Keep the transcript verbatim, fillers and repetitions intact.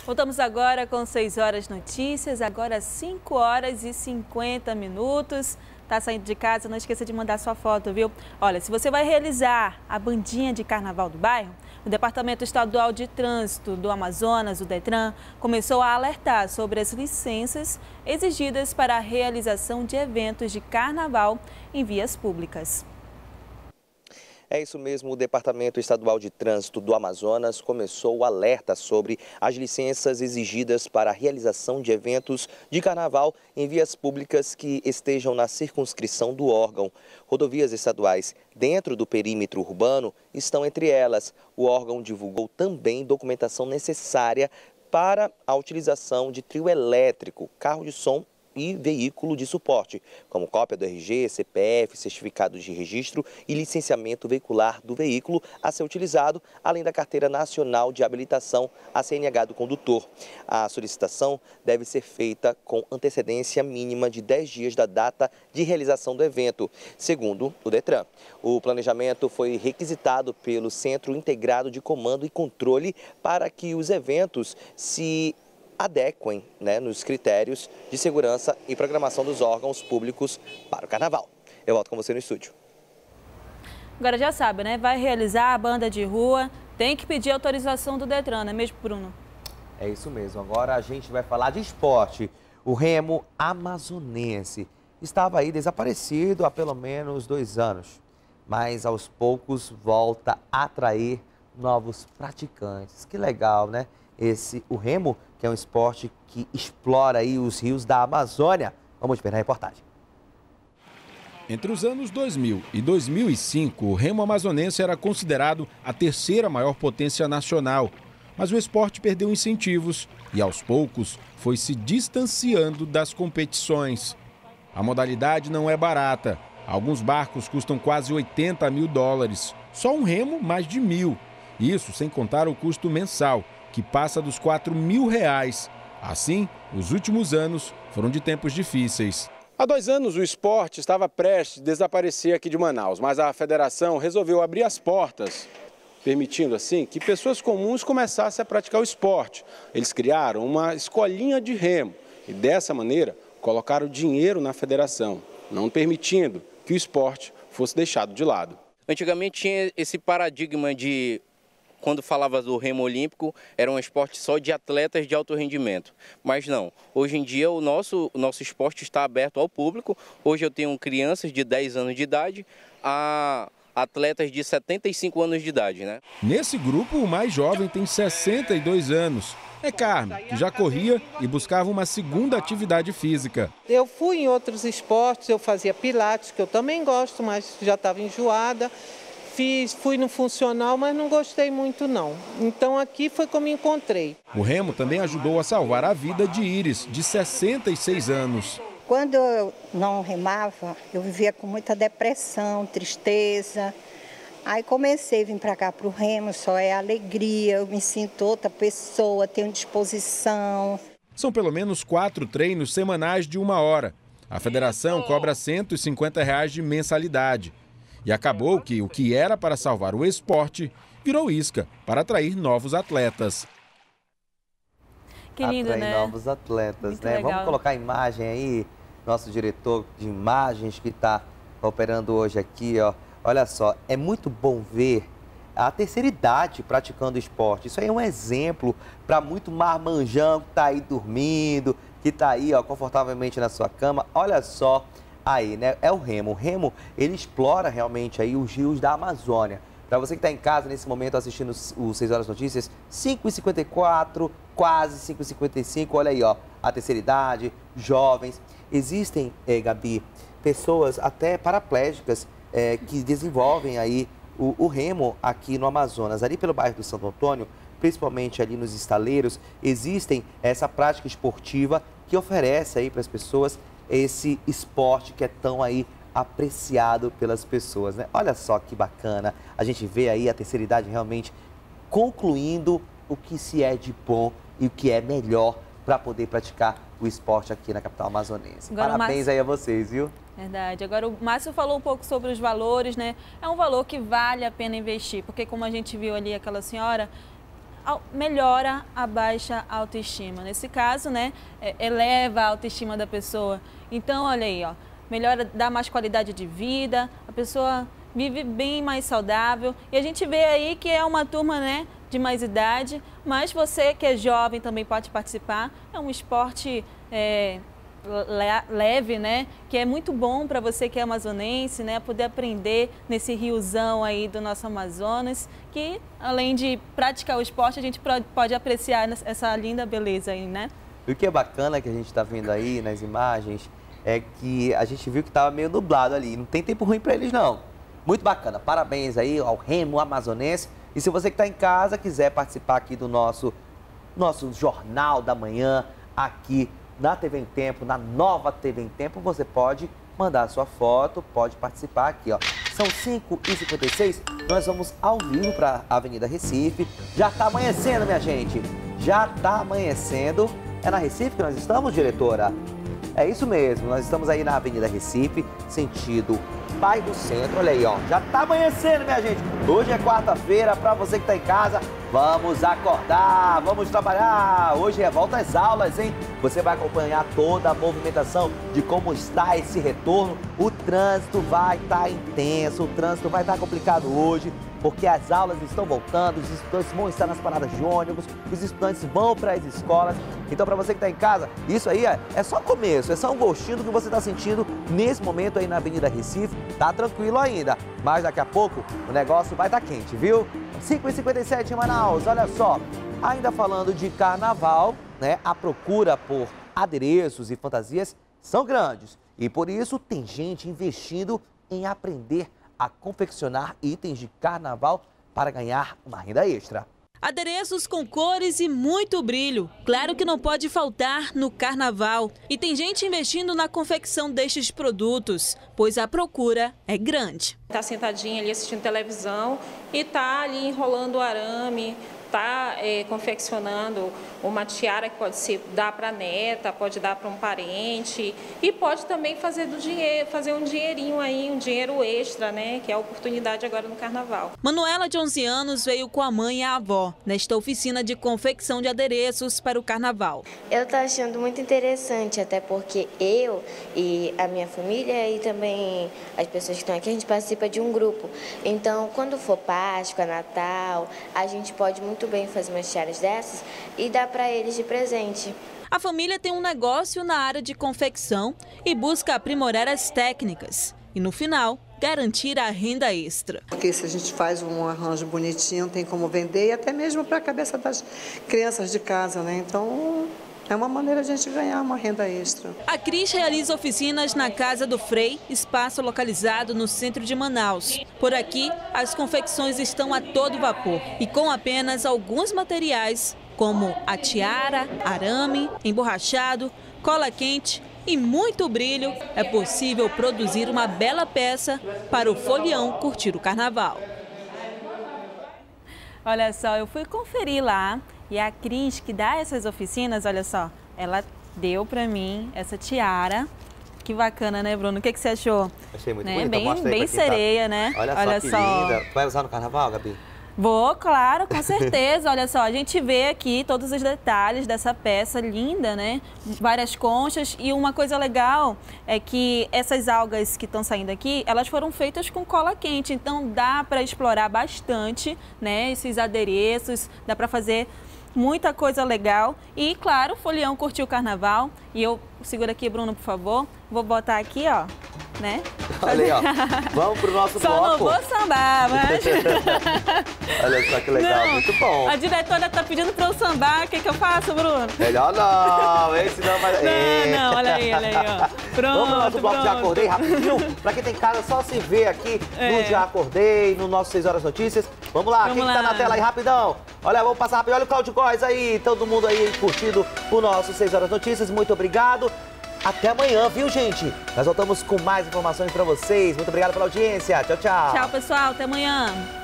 Voltamos agora com seis horas notícias, agora cinco horas e cinquenta minutos. Tá saindo de casa, não esqueça de mandar sua foto, viu? Olha, se você vai realizar a bandinha de carnaval do bairro, o Departamento Estadual de Trânsito do Amazonas, o DETRAN, começou a alertar sobre as licenças exigidas para a realização de eventos de carnaval em vias públicas. É isso mesmo, o Departamento Estadual de Trânsito do Amazonas começou o alerta sobre as licenças exigidas para a realização de eventos de carnaval em vias públicas que estejam na circunscrição do órgão. Rodovias estaduais dentro do perímetro urbano estão entre elas. O órgão divulgou também documentação necessária para a utilização de trio elétrico, carro de som e veículo de suporte, como cópia do R G, C P F, certificado de registro e licenciamento veicular do veículo a ser utilizado, além da carteira nacional de habilitação, a C N H do condutor. A solicitação deve ser feita com antecedência mínima de dez dias da data de realização do evento, segundo o DETRAN. O planejamento foi requisitado pelo Centro Integrado de Comando e Controle para que os eventos se adequem, né, nos critérios de segurança e programação dos órgãos públicos para o carnaval. Eu volto com você no estúdio. Agora já sabe, né? Vai realizar a banda de rua, tem que pedir autorização do DETRAN, não é mesmo, Bruno? É isso mesmo. Agora a gente vai falar de esporte. O remo amazonense estava aí desaparecido há pelo menos dois anos, mas aos poucos volta a atrair novos praticantes. Que legal, né? Esse, o remo, que é um esporte que explora aí os rios da Amazônia. Vamos ver na reportagem. Entre os anos dois mil e dois mil e cinco, o remo amazonense era considerado a terceira maior potência nacional. Mas o esporte perdeu incentivos e, aos poucos, foi se distanciando das competições. A modalidade não é barata. Alguns barcos custam quase oitenta mil dólares. Só um remo, mais de mil. Isso sem contar o custo mensal, que passa dos quatro mil reais. Assim, os últimos anos foram de tempos difíceis. Há dois anos, o esporte estava prestes a desaparecer aqui de Manaus, mas a federação resolveu abrir as portas, permitindo assim que pessoas comuns começassem a praticar o esporte. Eles criaram uma escolinha de remo e, dessa maneira, colocaram dinheiro na federação, não permitindo que o esporte fosse deixado de lado. Antigamente tinha esse paradigma de, quando falava do remo olímpico, era um esporte só de atletas de alto rendimento. Mas não, hoje em dia o nosso, o nosso esporte está aberto ao público. Hoje eu tenho crianças de dez anos de idade a atletas de setenta e cinco anos de idade, né? Nesse grupo, o mais jovem tem sessenta e dois anos. É Carmen, que já corria e buscava uma segunda atividade física. Eu fui em outros esportes, eu fazia pilates, que eu também gosto, mas já estava enjoada. Fiz, fui no funcional, mas não gostei muito não. Então aqui foi como encontrei. O remo também ajudou a salvar a vida de Iris, de sessenta e seis anos. Quando eu não remava, eu vivia com muita depressão, tristeza. Aí comecei a vir para cá para o remo, só é alegria, eu me sinto outra pessoa, tenho disposição. São pelo menos quatro treinos semanais de uma hora. A federação cobra cento e cinquenta reais de mensalidade. E acabou que o que era para salvar o esporte virou isca para atrair novos atletas. Que lindo, atrair né? novos atletas, Muito né? legal. Vamos colocar a imagem aí, nosso diretor de imagens que está operando hoje aqui, ó. Olha só, é muito bom ver a terceira idade praticando esporte. Isso aí é um exemplo para muito marmanjão que está aí dormindo, que está aí, ó, confortavelmente na sua cama. Olha só. Aí, né? É o remo. O remo, ele explora realmente aí os rios da Amazônia. Para você que está em casa nesse momento assistindo o seis horas Notícias, cinco e cinquenta e quatro, quase cinco e cinquenta e cinco, olha aí, ó, a terceira idade, jovens. Existem, eh, Gabi, pessoas até paraplégicas eh, que desenvolvem aí o, o remo aqui no Amazonas. Ali pelo bairro do Santo Antônio, principalmente ali nos estaleiros, existem essa prática esportiva que oferece aí para as pessoas esse esporte que é tão aí apreciado pelas pessoas, né? Olha só que bacana, a gente vê aí a terceira idade realmente concluindo o que se é de bom e o que é melhor para poder praticar o esporte aqui na capital amazonense. Agora, parabéns Márcio... aí a vocês, viu? Verdade. Agora o Márcio falou um pouco sobre os valores, né? É um valor que vale a pena investir, porque como a gente viu ali aquela senhora, melhora a baixa autoestima. Nesse caso, né, eleva a autoestima da pessoa. Então, olha aí, ó, melhora, dá mais qualidade de vida, a pessoa vive bem mais saudável. E a gente vê aí que é uma turma, né, de mais idade, mas você que é jovem também pode participar. É um esporte é, leve, né, que é muito bom para você que é amazonense, né, poder aprender nesse riozão aí do nosso Amazonas, que além de praticar o esporte, a gente pode apreciar essa linda beleza aí, né? E o que é bacana que a gente está vendo aí nas imagens é que a gente viu que estava meio nublado ali, não tem tempo ruim para eles não. Muito bacana, parabéns aí ao Remo Amazonense. E se você que está em casa quiser participar aqui do nosso, nosso Jornal da Manhã, aqui na T V em Tempo, na nova T V em Tempo, você pode mandar a sua foto, pode participar aqui, ó. São cinco e cinquenta e seis, nós vamos ao vivo para a Avenida Recife. Já está amanhecendo, minha gente, já está amanhecendo. É na Recife que nós estamos, diretora? É isso mesmo, nós estamos aí na Avenida Recife, sentido Bairro Centro. Olha aí, ó, já tá amanhecendo, minha gente. Hoje é quarta-feira, para você que tá em casa, vamos acordar, vamos trabalhar. Hoje é volta às aulas, hein? Você vai acompanhar toda a movimentação de como está esse retorno. O trânsito vai estar intenso, o trânsito vai estar complicado hoje, porque as aulas estão voltando, os estudantes vão estar nas paradas de ônibus, os estudantes vão para as escolas. Então, para você que está em casa, isso aí é, é só começo, é só um gostinho do que você está sentindo nesse momento aí na Avenida Recife. Tá tranquilo ainda, mas daqui a pouco o negócio vai estar quente, viu? cinco e cinquenta e sete em Manaus, olha só, ainda falando de carnaval, né? A procura por adereços e fantasias são grandes e por isso tem gente investindo em aprender a confeccionar itens de carnaval para ganhar uma renda extra. Adereços com cores e muito brilho. Claro que não pode faltar no carnaval. E tem gente investindo na confecção destes produtos, pois a procura é grande. Está sentadinha ali assistindo televisão e está ali enrolando o arame, está é, confeccionando uma tiara que pode ser dar para a neta, pode dar para um parente e pode também fazer do dinheiro, fazer um dinheirinho aí, um dinheiro extra, né, que é a oportunidade agora no carnaval. Manuela, de onze anos, veio com a mãe e a avó nesta oficina de confecção de adereços para o carnaval. Eu estou achando muito interessante, até porque eu e a minha família e também as pessoas que estão aqui, a gente participa de um grupo. Então, quando for Páscoa, Natal, a gente pode muito bem fazer umas tiaras dessas e dar para eles de presente. A família tem um negócio na área de confecção e busca aprimorar as técnicas e, no final, garantir a renda extra. Porque se a gente faz um arranjo bonitinho, tem como vender e até mesmo para a cabeça das crianças de casa, né? Então, é uma maneira de a gente ganhar uma renda extra. A Cris realiza oficinas na Casa do Frei, espaço localizado no centro de Manaus. Por aqui, as confecções estão a todo vapor e com apenas alguns materiais, como a tiara, arame, emborrachado, cola quente e muito brilho, é possível produzir uma bela peça para o folião curtir o carnaval. Olha só, eu fui conferir lá e a Cris, que dá essas oficinas, olha só, ela deu para mim essa tiara. Que bacana, né, Bruno? O que, que você achou? Achei muito né? bonita. Bem, Mostra aí bem sereia, tá... né? Olha, olha só que só. linda. Vai usar no carnaval, Gabi? Vou, claro, com certeza. Olha só, a gente vê aqui todos os detalhes dessa peça linda, né? Várias conchas e uma coisa legal é que essas algas que estão saindo aqui, elas foram feitas com cola quente, então dá para explorar bastante, né? Esses adereços, dá para fazer muita coisa legal e, claro, o folião curtiu o carnaval. E eu, segura aqui, Bruno, por favor. Vou botar aqui, ó, né? Olha aí, ó. Vamos pro nosso só bloco. Só não vou sambar, mas... Olha só que legal, não, muito bom. A diretora tá pedindo pra eu sambar, o que que eu faço, Bruno? Melhor não, esse não vai... Não, não, olha aí, olha aí, ó. Pronto, Vamos pro nosso bloco pronto. Já Acordei, rapidinho. Pra quem tem casa, só se vê aqui é. no Já Acordei, no nosso seis horas Notícias. Vamos lá, vamos quem lá. Que tá na tela aí, rapidão. Olha, vamos passar rápido. Olha o Cláudio Góes aí, todo mundo aí curtindo o nosso seis horas Notícias. Muito obrigado. Até amanhã, viu, gente? Nós voltamos com mais informações pra vocês. Muito obrigado pela audiência. Tchau, tchau. Tchau, pessoal. Até amanhã.